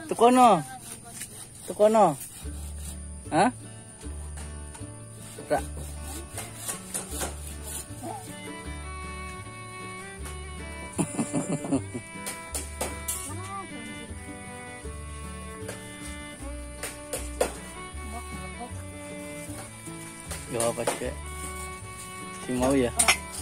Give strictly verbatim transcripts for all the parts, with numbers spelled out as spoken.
Tukono. Tukono. Hah? Ra. Yo apa sih? Si mau ya?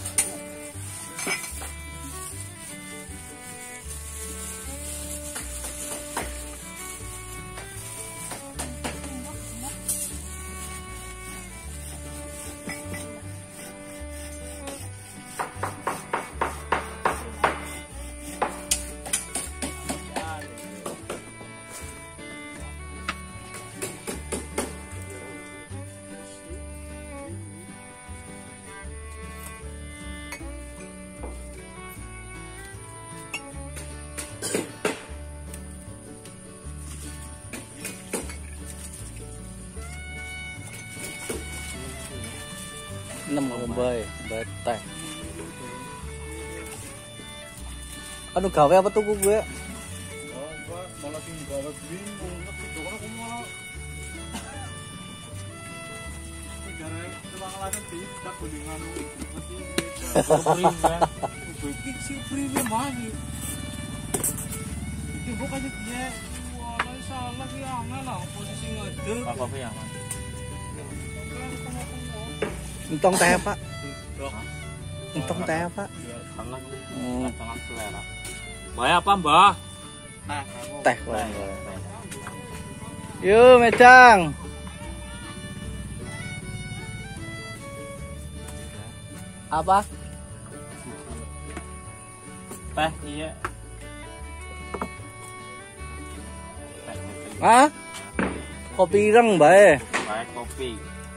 enam bae, bae. Anu gawe apa tuh gue? Oh, Pak, malah sing gawe bingung, nek dokono aku malah. Negara tuang laten di tak gulingan mesti beda. Iki si priwe mani. Iki bukannya dia wala salah ki angel lah posisi ngedel. Apa piye, Mas? Entong teh Pak. Entong teh Pak. Hmm. Tengah selera. Bayar apa, Mbah? Teh. Teh. Yuk, Medang. Apa? Teh, iya. Hah? Kopi ireng bae. Bae kopi.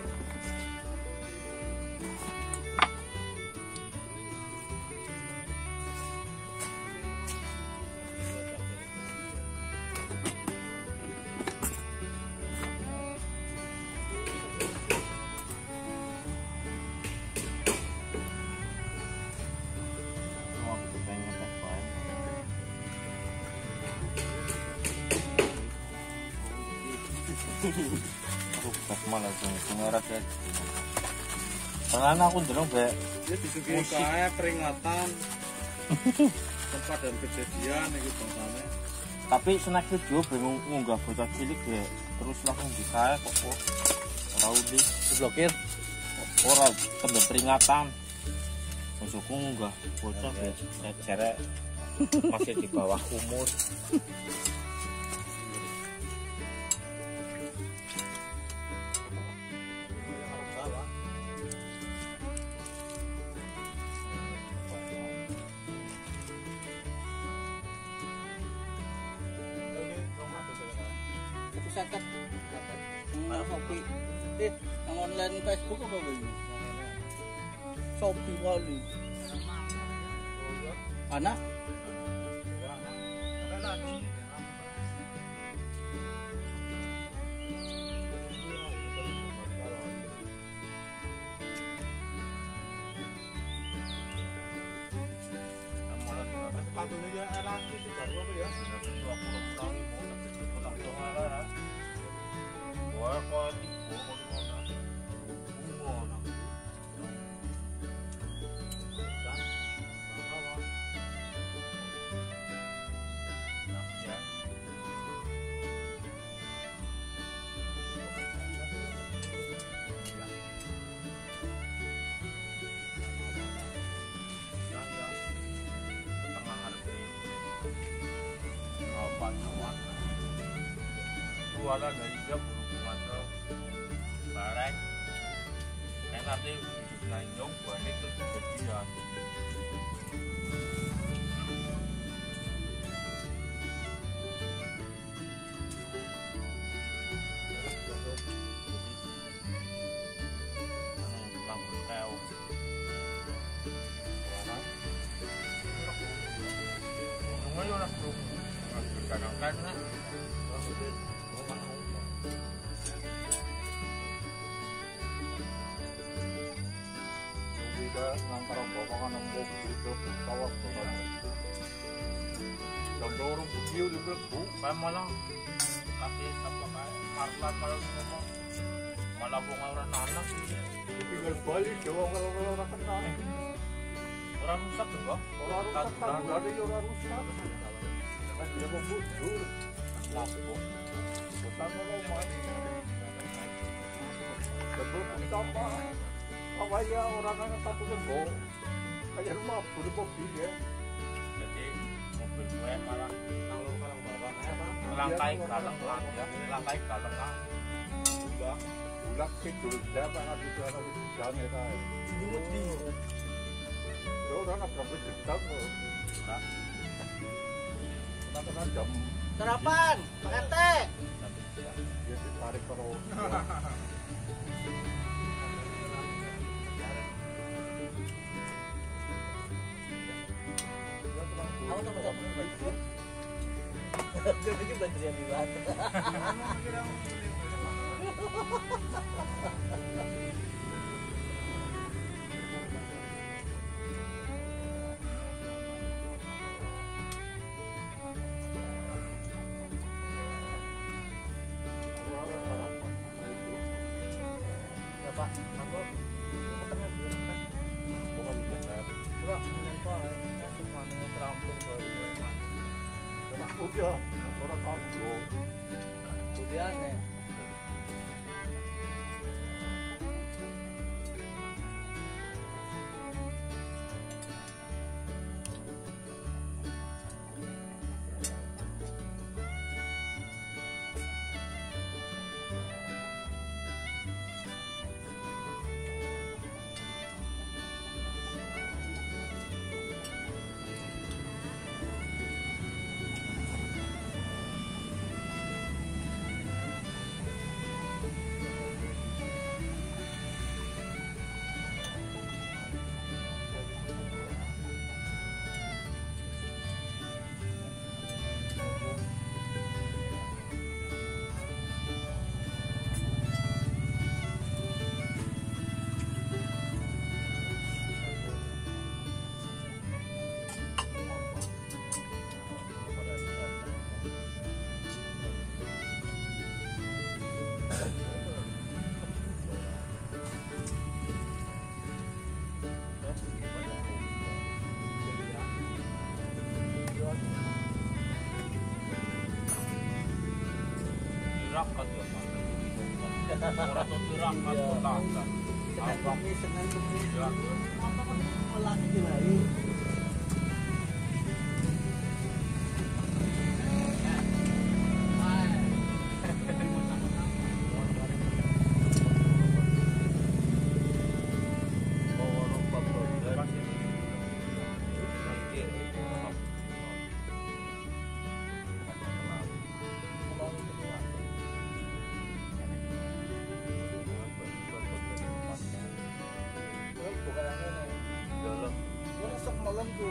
Aku pas malah langsung ngerak ya. Tangan aku ndelok Mbak. Ya disuguhi kae peringatan. Tempat dan kejadian iki bangsane. Tapi snack video bingung ngunggah bocah cilik ya. Terus langsung dikae kok kok. Ora udah diblokir. Ora tanda peringatan. Masukku ngunggah bocah ya cerek masih di bawah umur. Sakat. Mana Shopee? Eh, nang online Facebook apa ini? Shopee wali. Anak? Sepatunya ya elastis juga apa ya? dua puluh tahun Wah, kok tipu kok ngono. Ngono. Jualan dari dia berhubungan ke barang kan nanti lanjut buat itu kejadian kadang-kadang ngantar bawa nembok itu kawat tuh kan. dorong video di berbu. Kayak malah kaki apa kayak marlan malah ngomong malah bunga orang anak Tinggal balik coba kalau kalau orang kenal. orang rusak juga Orang rusak kan ada orang rusak. Kan dia mau mundur. Lampu. Utang kalau main. Sebelum kita apa? Apa ya orang anak satu lego. Kayak rumah buru mobil ya. jadi mobil gue malah nanggung kalau bawa langkai galeng lah ya langkai galeng lah Udah. Udah kecil siapa yang ada orang di jalan itu. Judi. Orang nak berapa jam loh. nah Kita kan jam Sarapan, makan teh. dia ditarik terus. Aku tuh betul betul. Gue pikir baterai di batu. Bapak, aku ketemu dulu kan. Bukan benar. Bro, menyentuh ya, semuanya terampung baru. Udah, orang kampung. Kemudian ya. tirakat ya orang tuh tirakat utang Senang bumi, senang bumi. ya Apa kan lagi lagi. Bukan aneh nih. Gue masuk malam tuh.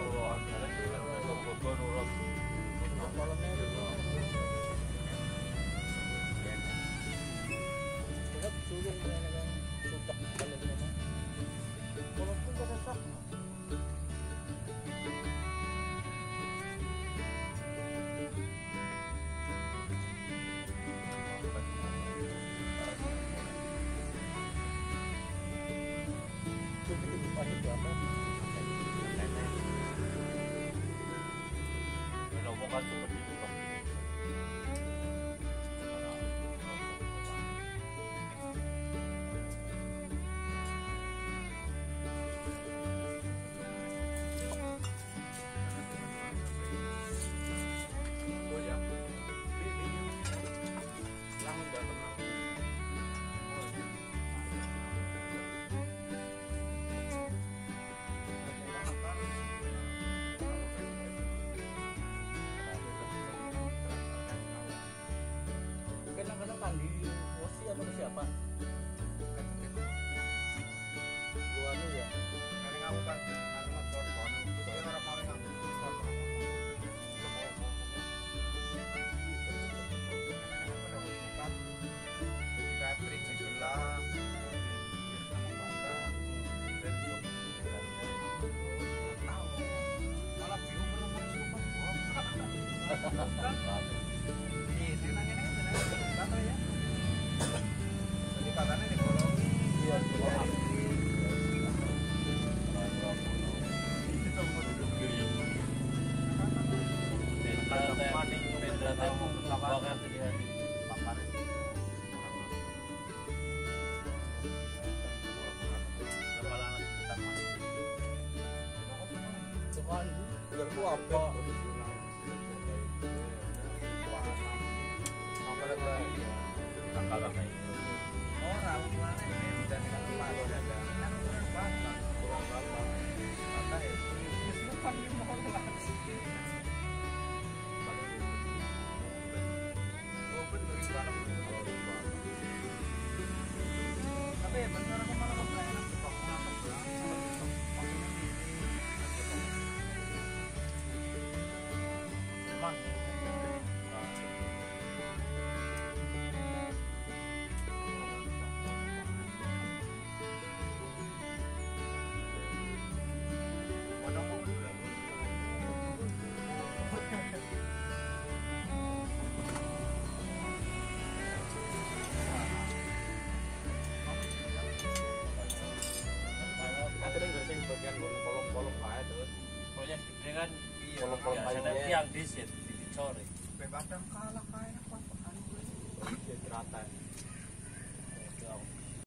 Malamnya itu. Tetap sulit dengan yang sutak kali itu. Walaupun gak sesak. Kadang-kadang kan di Wosi atau siapa? Gua anu ya. Ini nanya nih, kata ya. Jadi katanya di kolom. Iya, kolom. kolom-kolom aja terus. Proyek gede kan Kolom-kolom biasanya aja. tiang disit, dicor. Kadang kalah kayak apa-apa. Jadi rata.